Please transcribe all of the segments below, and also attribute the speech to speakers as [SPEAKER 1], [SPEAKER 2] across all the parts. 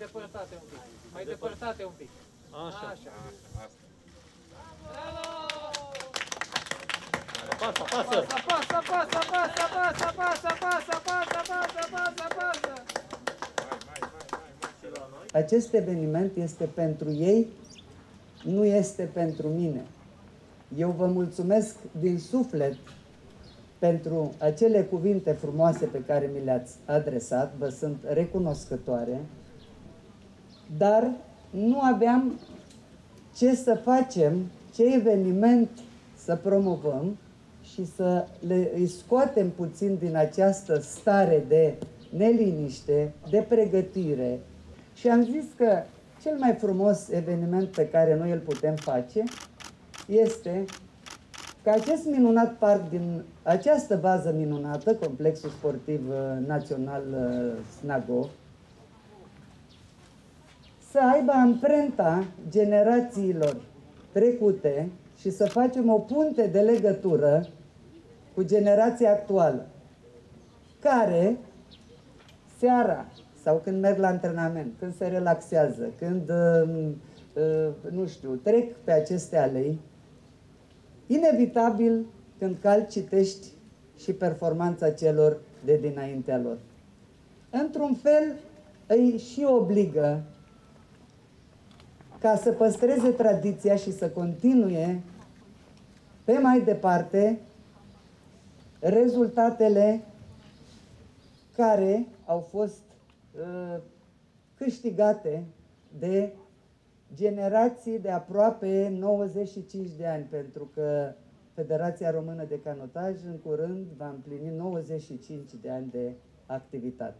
[SPEAKER 1] depărtate un pic. Mai depărtate un pic.
[SPEAKER 2] Așa.
[SPEAKER 1] Așa.
[SPEAKER 2] Apasă, apasă!
[SPEAKER 1] Apasă, apasă, apasă, apasă, apasă, apasă, apasă, apasă, apasă, apasă.
[SPEAKER 3] Acest eveniment este pentru ei, nu este pentru mine. Eu vă mulțumesc din suflet pentru acele cuvinte frumoase pe care mi le-ați adresat, vă sunt recunoscătoare, dar nu aveam ce să facem, ce eveniment să promovăm și să îi scoatem puțin din această stare de neliniște, de pregătire. Și am zis că cel mai frumos eveniment pe care noi îl putem face este ca acest minunat parc din această bază minunată, Complexul Sportiv Național Snagov, să aibă amprenta generațiilor trecute și să facem o punte de legătură cu generația actuală, care seara sau când merg la antrenament, când se relaxează, când, nu știu, trec pe aceste alei, inevitabil, când calci, citești și performanța celor de dinaintea lor. Într-un fel, îi și obligă ca să păstreze tradiția și să continue pe mai departe rezultatele care au fost câștigate de generații de aproape 95 de ani, pentru că Federația Română de Canotaj în curând va împlini 95 de ani de activitate.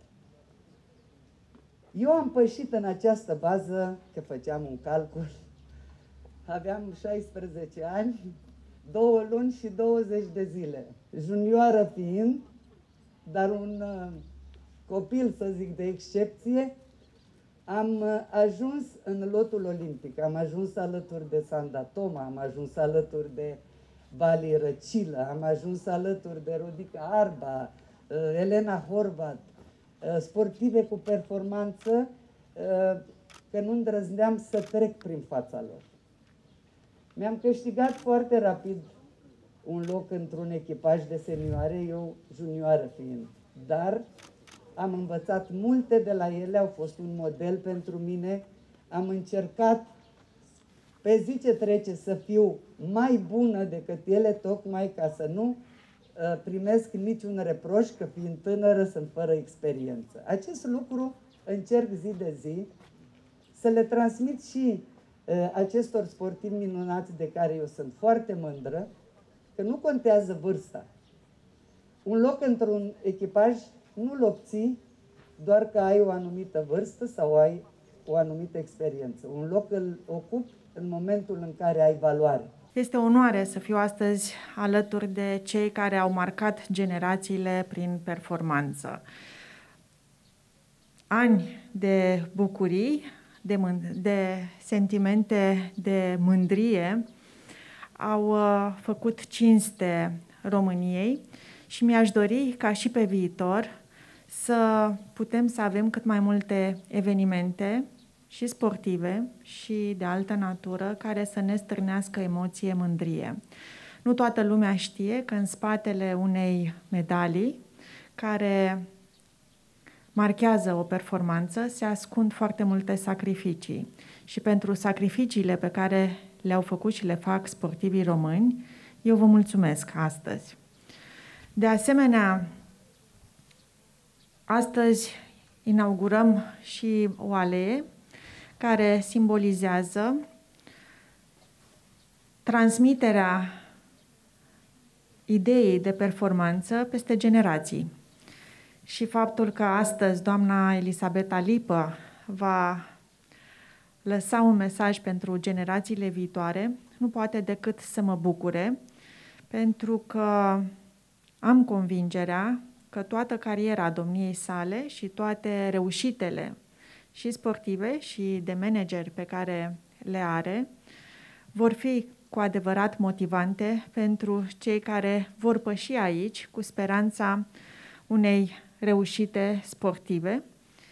[SPEAKER 3] Eu am pășit în această bază, că făceam un calcul, aveam 16 ani, 2 luni și 20 de zile. Junioară fiind, dar un copil, să zic, de excepție, am ajuns în lotul olimpic, am ajuns alături de Sanda Toma, am ajuns alături de Vali Răcilă, am ajuns alături de Rodica Arba, Elena Horvat, sportive cu performanță, că nu îndrăzneam să trec prin fața lor. Mi-am câștigat foarte rapid un loc într-un echipaj de senioare, eu junioară fiind, dar am învățat multe de la ele, au fost un model pentru mine, am încercat pe zi ce trece să fiu mai bună decât ele, tocmai ca să nu primesc niciun reproș că fiind tânără sunt fără experiență. Acest lucru încerc zi de zi să le transmit și acestor sportivi minunați de care eu sunt foarte mândră, că nu contează vârsta. Un loc într-un echipaj nu-l obții doar că ai o anumită vârstă sau ai o anumită experiență. Un loc îl ocupi în momentul în care ai valoare.
[SPEAKER 4] Este o onoare să fiu astăzi alături de cei care au marcat generațiile prin performanță. Ani de bucurii, de sentimente de mândrie au făcut cinste României și mi-aș dori ca și pe viitor să putem să avem cât mai multe evenimente și sportive și de altă natură care să ne stârnească emoție, mândrie. Nu toată lumea știe că în spatele unei medalii care marchează o performanță se ascund foarte multe sacrificii și pentru sacrificiile pe care le-au făcut și le fac sportivii români, eu vă mulțumesc astăzi. De asemenea, astăzi inaugurăm și o alee care simbolizează transmiterea ideii de performanță peste generații. Și faptul că astăzi doamna Elisabeta Lipă va lăsa un mesaj pentru generațiile viitoare nu poate decât să mă bucure, pentru că am convingerea că toată cariera domniei sale și toate reușitele și sportive și de manageri pe care le are vor fi cu adevărat motivante pentru cei care vor păși aici cu speranța unei reușite sportive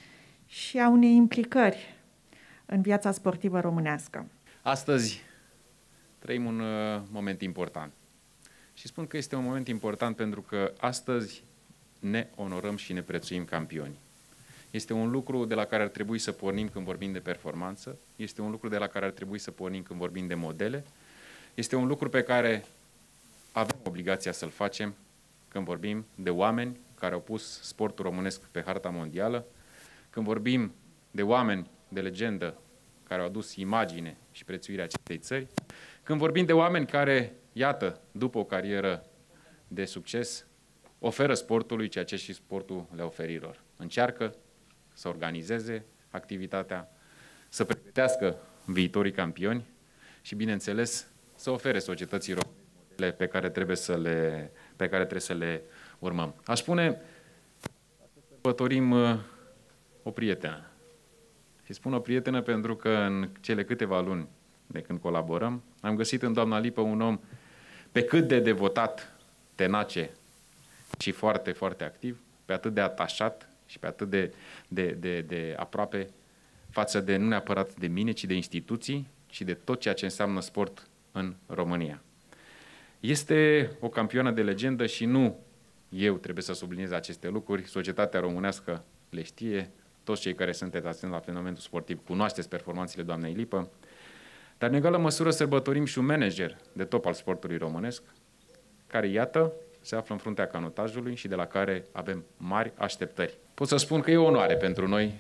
[SPEAKER 4] și a unei implicări în viața sportivă românească.
[SPEAKER 5] Astăzi trăim un moment important. Și spun că este un moment important pentru că astăzi ne onorăm și ne prețuim campioni. Este un lucru de la care ar trebui să pornim când vorbim de performanță, este un lucru de la care ar trebui să pornim când vorbim de modele, este un lucru pe care avem obligația să-l facem când vorbim de oameni care au pus sportul românesc pe harta mondială, când vorbim de oameni de legendă care au adus imagine și prețuirea acestei țări, când vorbim de oameni care, iată, după o carieră de succes, oferă sportului ceea ce și sportul le oferilor. Încearcă să organizeze activitatea, să pregătească viitorii campioni și, bineînțeles, să ofere societății române modele pe care trebuie să le urmăm. Aș spune, sărbătorim o prietenă. Și spun o prietenă pentru că în cele câteva luni de când colaborăm, am găsit în doamna Lipă un om pe cât de devotat, tenace și foarte, foarte activ, pe atât de atașat și pe atât de aproape față de, nu neapărat de mine, ci de instituții și de tot ceea ce înseamnă sport în România. Este o campioană de legendă și nu eu trebuie să subliniez aceste lucruri, societatea românească le știe, toți cei care sunteți atenți la fenomenul sportiv cunoașteți performanțele doamnei Lipă, dar în egală măsură sărbătorim și un manager de top al sportului românesc, care, iată, se află în fruntea canotajului și de la care avem mari așteptări. Pot să spun că e o onoare pentru noi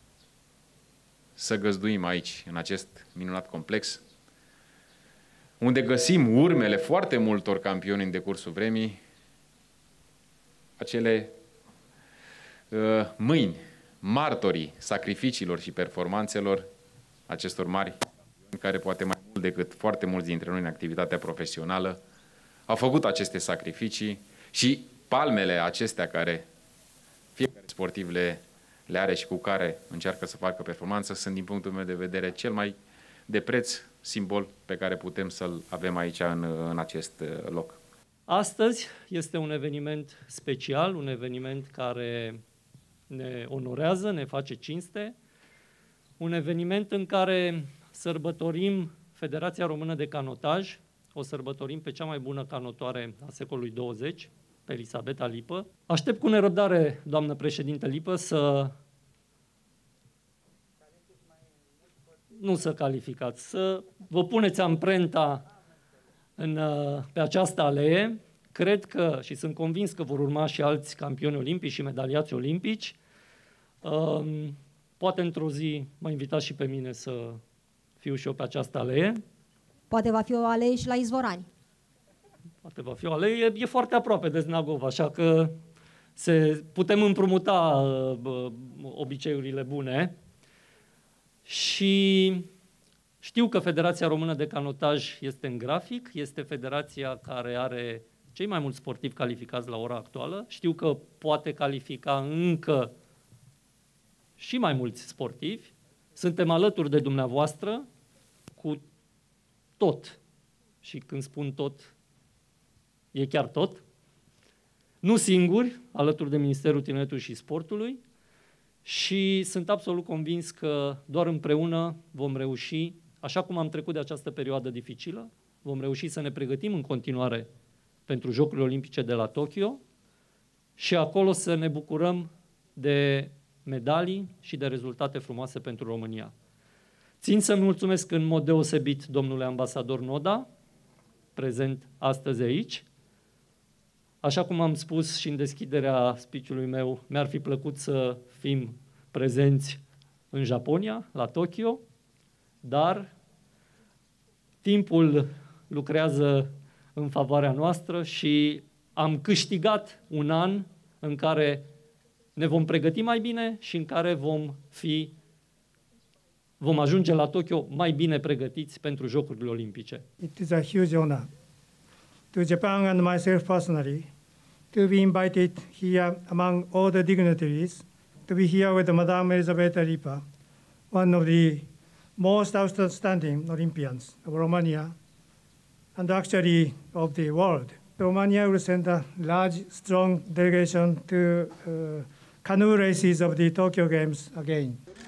[SPEAKER 5] să găzduim aici, în acest minunat complex, unde găsim urmele foarte multor campioni în decursul vremii, acele mâini, martorii sacrificiilor și performanțelor acestor mari campioni, care poate mai mult decât foarte mulți dintre noi în activitatea profesională au făcut aceste sacrificii și palmele acestea care fiecare sportiv le are și cu care încearcă să facă performanță sunt, din punctul meu de vedere, cel mai de preț simbol pe care putem să-l avem aici în acest loc.
[SPEAKER 2] Astăzi este un eveniment special, un eveniment care ne onorează, ne face cinste, un eveniment în care sărbătorim Federația Română de Canotaj, o sărbătorim pe cea mai bună canotoare a secolului 20, pe Elisabeta Lipă. Aștept cu nerăbdare, doamnă președintă Lipă, nu să calificați, să vă puneți amprenta pe această alee. Cred că, și sunt convins că vor urma și alți campioni olimpici și medaliați olimpici. Poate într-o zi mă invitați și pe mine să fiu și eu pe această alee.
[SPEAKER 6] Poate va fi o alee și la Izvorani.
[SPEAKER 2] Poate va fi o alee, e foarte aproape de Znagov, așa că putem împrumuta obiceiurile bune. Și știu că Federația Română de Canotaj este în grafic, este federația care are cei mai mulți sportivi calificați la ora actuală. Știu că poate califica încă și mai mulți sportivi. Suntem alături de dumneavoastră cu tot. Și când spun tot, e chiar tot. Nu singuri, alături de Ministerul Tineretului și Sportului. Și sunt absolut convins că doar împreună vom reuși, așa cum am trecut de această perioadă dificilă, vom reuși să ne pregătim în continuare pentru Jocurile Olimpice de la Tokyo și acolo să ne bucurăm de medalii și de rezultate frumoase pentru România. Țin să-mi mulțumesc în mod deosebit domnule ambasador Noda, prezent astăzi aici. Așa cum am spus și în deschiderea speech-ului meu, mi-ar fi plăcut să fim prezenți în Japonia, la Tokyo, dar timpul lucrează în favoarea noastră și am câștigat un an în care ne vom pregăti mai bine și în care vom ajunge la Tokyo mai bine pregătiți pentru Jocurile Olimpice.
[SPEAKER 7] It is a huge honor to Japan and myself personally to be invited here among all the dignitaries, to be here with Madame Elisabeta Lipa, one of the most outstanding Olympians of Romania and actually of the world. Romania will send a large, strong delegation to canoe races of the Tokyo Games again.